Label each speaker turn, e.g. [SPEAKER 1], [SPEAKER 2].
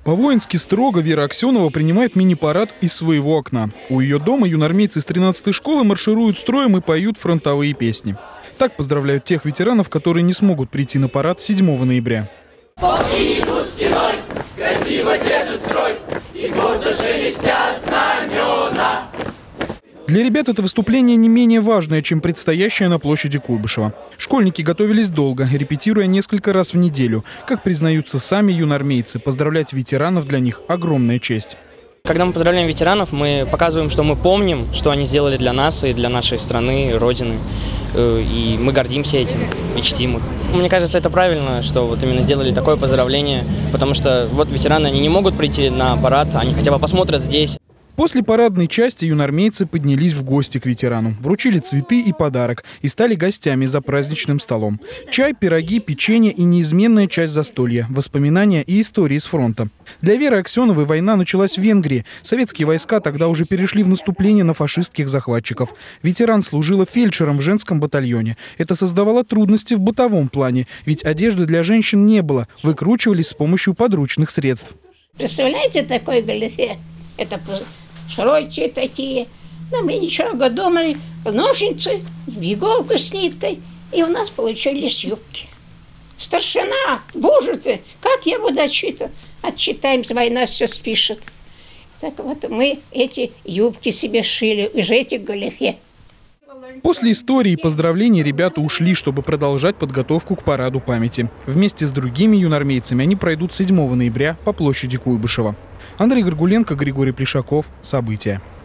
[SPEAKER 1] По-воински строго Вера Аксенова принимает мини-парад из своего окна. У ее дома юнармейцы из 13-й школы маршируют строем и поют фронтовые песни. Так поздравляют тех ветеранов, которые не смогут прийти на парад 7 ноября.
[SPEAKER 2] Полки идут стеной, красиво держит строй, и гордо шелестят знамена.
[SPEAKER 1] Для ребят это выступление не менее важное, чем предстоящее на площади Куйбышева. Школьники готовились долго, репетируя несколько раз в неделю. Как признаются сами юнармейцы, поздравлять ветеранов для них – огромная честь.
[SPEAKER 3] Когда мы поздравляем ветеранов, мы показываем, что мы помним, что они сделали для нас и для нашей страны, Родины. И мы гордимся этим и чтим их. Мне кажется, это правильно, что вот именно сделали такое поздравление, потому что вот ветераны, они не могут прийти на парад, они хотя бы посмотрят здесь.
[SPEAKER 1] После парадной части юнармейцы поднялись в гости к ветерану, вручили цветы и подарок и стали гостями за праздничным столом. Чай, пироги, печенье и неизменная часть застолья – воспоминания и истории с фронта. Для Веры Аксеновой война началась в Венгрии. Советские войска тогда уже перешли в наступление на фашистских захватчиков. Ветеран служила фельдшером в женском батальоне. Это создавало трудности в бытовом плане, ведь одежды для женщин не было, выкручивались с помощью подручных средств.
[SPEAKER 4] Представляете, такой галифе? Это широкие такие. Но мы ничего думали, ножницы, в иголку с ниткой, и у нас получились юбки. Старшина, боже ты, как я буду отчитывать? Отчитаемся, война все спишет. Так вот мы эти юбки себе шили, уже эти галифе.
[SPEAKER 1] После истории и поздравлений ребята ушли, чтобы продолжать подготовку к параду памяти. Вместе с другими юнармейцами они пройдут 7 ноября по площади Куйбышева. Андрей Горгуленко, Григорий Плешаков. События.